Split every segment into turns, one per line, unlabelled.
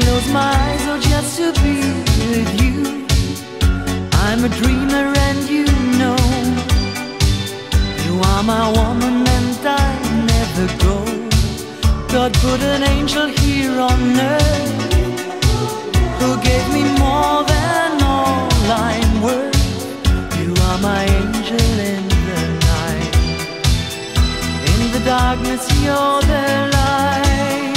close my eyes, oh, just to be with you. I'm a dreamer and you know, you are my woman and I never go. God put an angel here on earth who gave me more than all I'm worth. You are my angel in the night, in the darkness you're the light.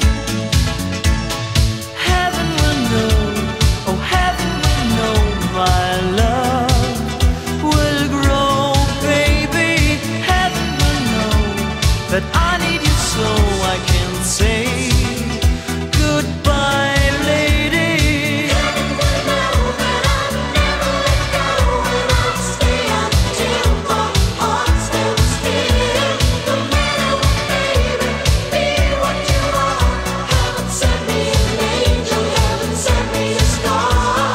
Heaven will know, oh heaven will know, my love will grow, baby. Heaven will know that I need you so I can say goodbye, lady.
Heaven will know that I'll never let go, and I'll stay until my heart stands still. No matter what, baby, be what you are. Heaven sent me an angel, heaven sent me a star.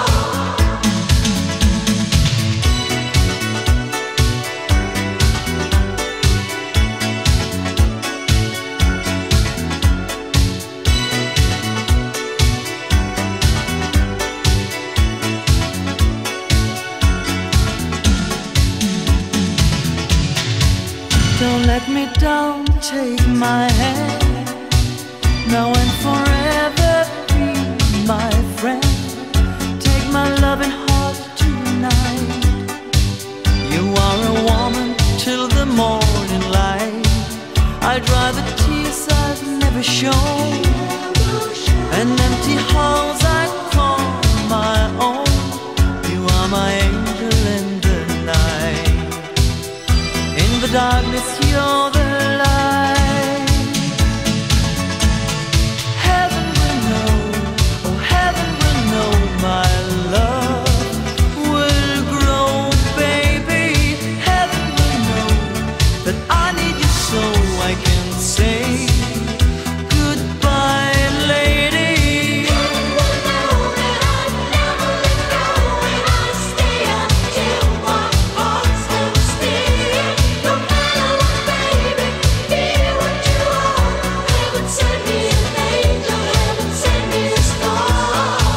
Don't let me down, take my hand, now and forever be my friend. Take my loving heart tonight. You are a woman till the morning light. I dry the tears I've never shown, and empty halls I call my own. You are my angel in the night, in the darkness you're the light. Heaven will know, oh heaven will know, my love will grow, baby. Heaven will know that I need you so I can say goodbye, lady.
Heaven will know that I'll never let go, and I'll stay until my heart stands still. No matter what, baby, be what you are. Heaven sent me an angel, heaven sent me a star.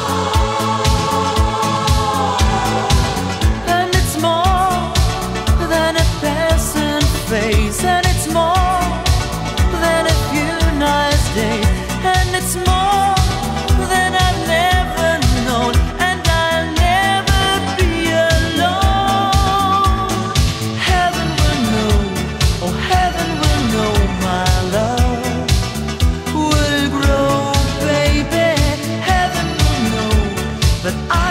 And it's more than a passing phase, and it's more than a few nice days, and it's more than I've never known, and I'll never be alone. Heaven will know, oh heaven will know, my love will grow, baby. Heaven will know that I